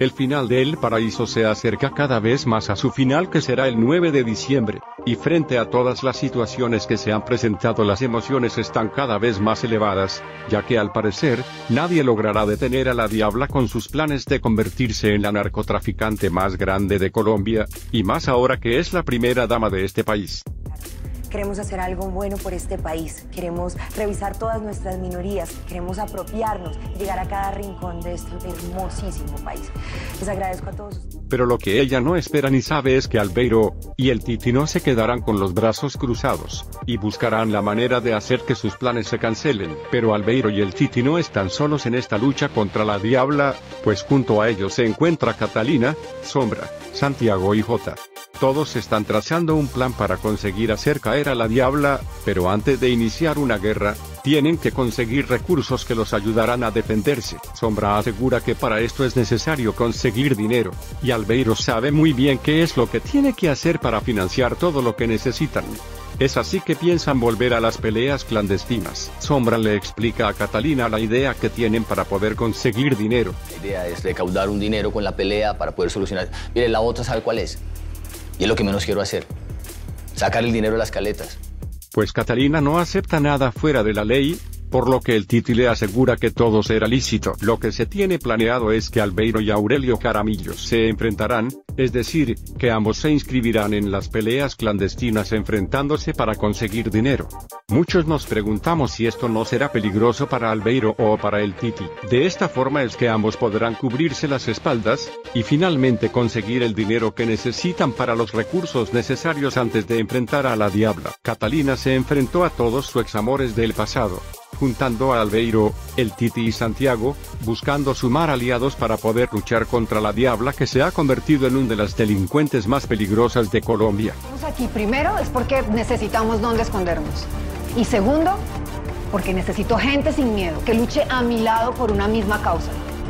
El final de El Paraíso se acerca cada vez más a su final, que será el 9 de diciembre, y frente a todas las situaciones que se han presentado, las emociones están cada vez más elevadas, ya que al parecer, nadie logrará detener a la Diabla con sus planes de convertirse en la narcotraficante más grande de Colombia, y más ahora que es la primera dama de este país. Queremos hacer algo bueno por este país, queremos revisar todas nuestras minorías, queremos apropiarnos, llegar a cada rincón de este hermosísimo país. Les agradezco a todos. Pero lo que ella no espera ni sabe es que Albeiro y el Titi no se quedarán con los brazos cruzados, y buscarán la manera de hacer que sus planes se cancelen. Pero Albeiro y el Titi no están solos en esta lucha contra la Diabla, pues junto a ellos se encuentra Catalina, Sombra, Santiago y Jota. Todos están trazando un plan para conseguir hacer caer a la Diabla, pero antes de iniciar una guerra, tienen que conseguir recursos que los ayudarán a defenderse. Sombra asegura que para esto es necesario conseguir dinero, y Albeiro sabe muy bien qué es lo que tiene que hacer para financiar todo lo que necesitan. Es así que piensan volver a las peleas clandestinas. Sombra le explica a Catalina la idea que tienen para poder conseguir dinero. La idea es recaudar un dinero con la pelea para poder solucionar. Mire, la otra sabe cuál es. Y es lo que menos quiero hacer. Sacar el dinero de las caletas. Pues Catalina no acepta nada fuera de la ley, por lo que el Titi le asegura que todo será lícito. Lo que se tiene planeado es que Albeiro y Aurelio Jaramillo se enfrentarán, es decir, que ambos se inscribirán en las peleas clandestinas enfrentándose para conseguir dinero. Muchos nos preguntamos si esto no será peligroso para Albeiro o para el Titi. De esta forma es que ambos podrán cubrirse las espaldas, y finalmente conseguir el dinero que necesitan para los recursos necesarios antes de enfrentar a la Diabla. Catalina se enfrentó a todos sus examores del pasado, juntando a Albeiro, el Titi y Santiago, buscando sumar aliados para poder luchar contra la Diabla, que se ha convertido en una de las delincuentes más peligrosas de Colombia. Estamos aquí primero es porque necesitamos dónde escondernos. Y segundo, porque necesito gente sin miedo, que luche a mi lado por una misma causa.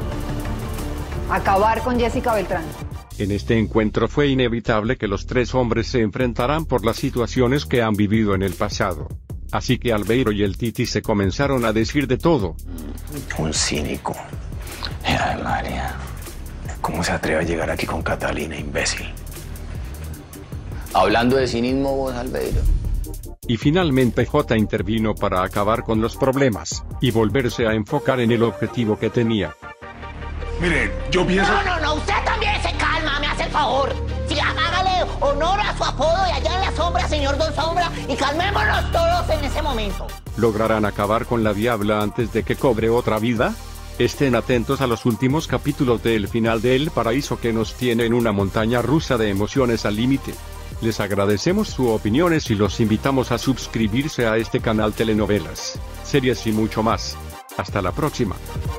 Acabar con Jessica Beltrán. En este encuentro fue inevitable que los tres hombres se enfrentaran por las situaciones que han vivido en el pasado. Así que Albeiro y el Titi se comenzaron a decir de todo. Un cínico. Ay, María. ¿Cómo se atreve a llegar aquí con Catalina, imbécil? Hablando de cinismo, vos, Albeiro. Y finalmente Jota intervino para acabar con los problemas, y volverse a enfocar en el objetivo que tenía. Mire, yo pienso... No, usted también se calma, me hace el favor. Sí, hágale honor a su apodo y allá en la sombra, señor Don Sombra, y calmémonos todos en ese momento. ¿Lograrán acabar con la Diabla antes de que cobre otra vida? Estén atentos a los últimos capítulos del final de El Paraíso, que nos tiene en una montaña rusa de emociones al límite. Les agradecemos sus opiniones y los invitamos a suscribirse a este canal Telenovelas, Series y mucho más. Hasta la próxima.